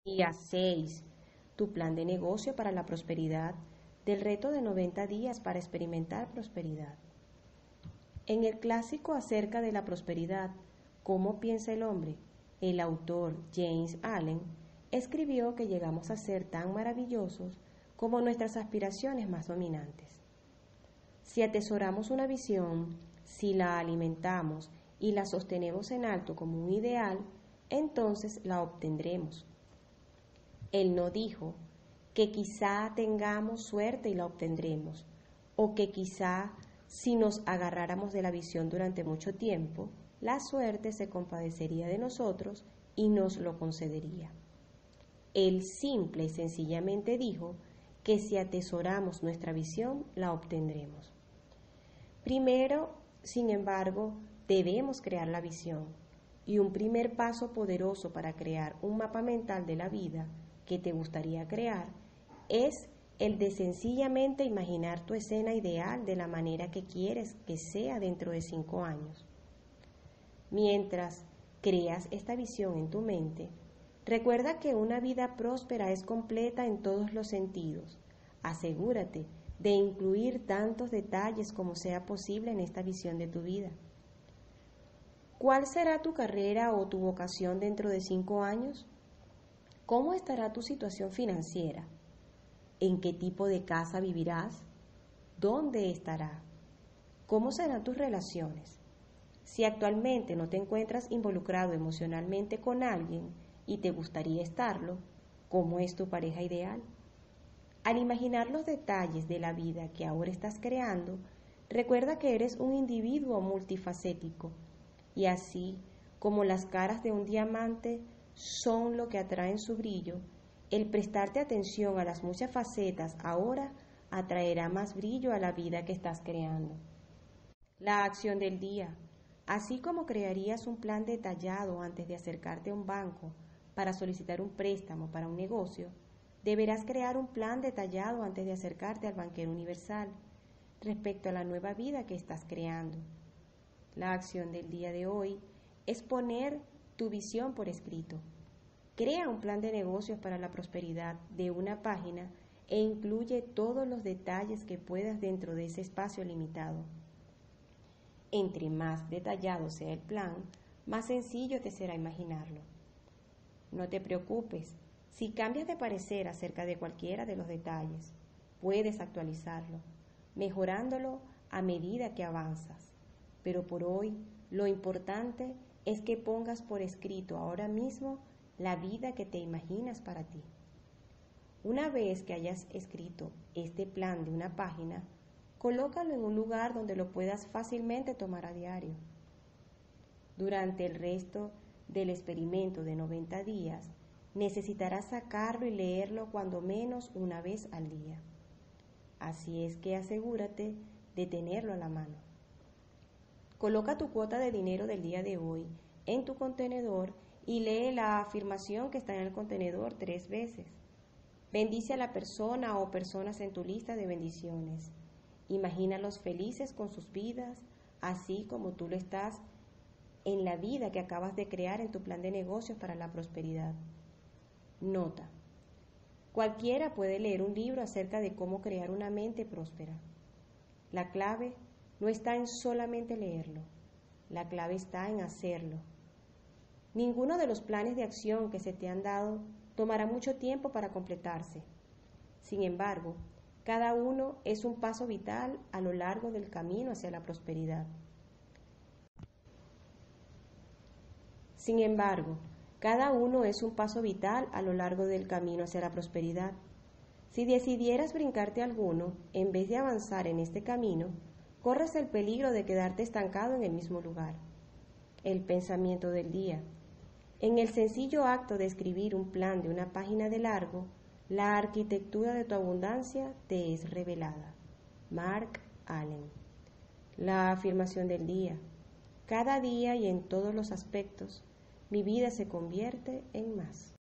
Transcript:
Día 6. Tu plan de negocio para la prosperidad del reto de 90 días para experimentar prosperidad. En el clásico acerca de la prosperidad, ¿cómo piensa el hombre?, el autor James Allen escribió que llegamos a ser tan maravillosos como nuestras aspiraciones más dominantes. Si atesoramos una visión, si la alimentamos y la sostenemos en alto como un ideal, entonces la obtendremos. Él no dijo que quizá tengamos suerte y la obtendremos, o que quizá si nos agarráramos de la visión durante mucho tiempo, la suerte se compadecería de nosotros y nos lo concedería. Él simple y sencillamente dijo que si atesoramos nuestra visión, la obtendremos. Primero, sin embargo, debemos crear la visión, y un primer paso poderoso para crear un mapa mental de la vida que te gustaría crear es el de sencillamente imaginar tu escena ideal de la manera que quieres que sea dentro de 5 años. Mientras creas esta visión en tu mente, recuerda que una vida próspera es completa en todos los sentidos. Asegúrate de incluir tantos detalles como sea posible en esta visión de tu vida. ¿Cuál será tu carrera o tu vocación dentro de 5 años? ¿Cómo estará tu situación financiera? ¿En qué tipo de casa vivirás? ¿Dónde estará? ¿Cómo serán tus relaciones? Si actualmente no te encuentras involucrado emocionalmente con alguien y te gustaría estarlo, ¿cómo es tu pareja ideal? Al imaginar los detalles de la vida que ahora estás creando, recuerda que eres un individuo multifacético y así como las caras de un diamante son lo que atraen su brillo, el prestarte atención a las muchas facetas ahora atraerá más brillo a la vida que estás creando. La acción del día. Así como crearías un plan detallado antes de acercarte a un banco para solicitar un préstamo para un negocio, deberás crear un plan detallado antes de acercarte al banquero universal respecto a la nueva vida que estás creando. La acción del día de hoy es poner tu visión por escrito. Crea un plan de negocios para la prosperidad de una página e incluye todos los detalles que puedas dentro de ese espacio limitado. Entre más detallado sea el plan, más sencillo te será imaginarlo. No te preocupes, si cambias de parecer acerca de cualquiera de los detalles, puedes actualizarlo, mejorándolo a medida que avanzas. Pero por hoy, lo importante es que pongas por escrito ahora mismo la vida que te imaginas para ti. Una vez que hayas escrito este plan de una página, colócalo en un lugar donde lo puedas fácilmente tomar a diario. Durante el resto del experimento de 90 días, necesitarás sacarlo y leerlo cuando menos una vez al día. Así es que asegúrate de tenerlo a la mano. Coloca tu cuota de dinero del día de hoy en tu contenedor y lee la afirmación que está en el contenedor 3 veces. Bendice a la persona o personas en tu lista de bendiciones. Imagínalos felices con sus vidas, así como tú lo estás en la vida que acabas de crear en tu plan de negocios para la prosperidad. Nota: cualquiera puede leer un libro acerca de cómo crear una mente próspera. La clave no está en solamente leerlo, la clave está en hacerlo. Ninguno de los planes de acción que se te han dado tomará mucho tiempo para completarse. Sin embargo, cada uno es un paso vital a lo largo del camino hacia la prosperidad. Si decidieras brincarte alguno, en vez de avanzar en este camino, corres el peligro de quedarte estancado en el mismo lugar. El pensamiento del día. En el sencillo acto de escribir un plan de una página de largo, la arquitectura de tu abundancia te es revelada. Mark Allen. La afirmación del día. Cada día y en todos los aspectos, mi vida se convierte en más.